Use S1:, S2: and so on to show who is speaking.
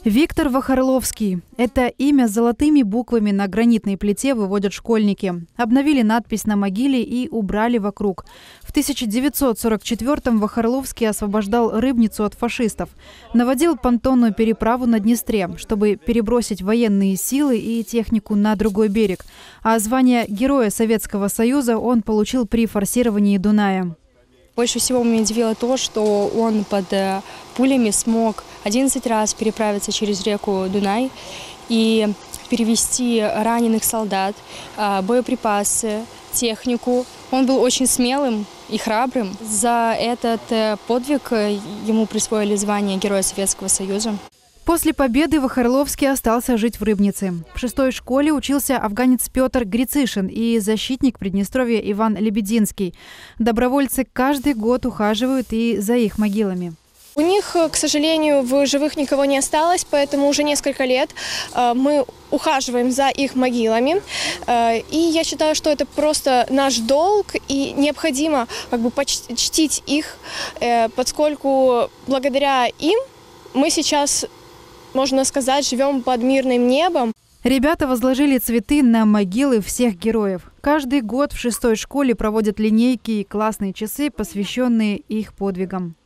S1: Виктор Вахарловский. Это имя золотыми буквами на гранитной плите выводят школьники. Обновили надпись на могиле и убрали вокруг. В 1944-м Вахарловский освобождал Рыбницу от фашистов. Наводил понтонную переправу на Днестре, чтобы перебросить военные силы и технику на другой берег. А звание Героя Советского Союза он получил при форсировании Дуная.
S2: Больше всего меня удивило то, что он под пулями смог 11 раз переправиться через реку Дунай и перевести раненых солдат, боеприпасы, технику. Он был очень смелым и храбрым. За этот подвиг ему присвоили звание Героя Советского Союза.
S1: После победы Вахарловский остался жить в Рыбнице. В 6-й школе учился афганец Петр Грицишин и защитник Приднестровья Иван Лебединский. Добровольцы каждый год ухаживают и за их могилами.
S3: У них, к сожалению, в живых никого не осталось, поэтому уже несколько лет мы ухаживаем за их могилами. И я считаю, что это просто наш долг, и необходимо чтить их, поскольку благодаря им мы сейчас, можно сказать, живем под мирным небом.
S1: Ребята возложили цветы на могилы всех героев. Каждый год в 6-й школе проводят линейки и классные часы, посвященные их подвигам.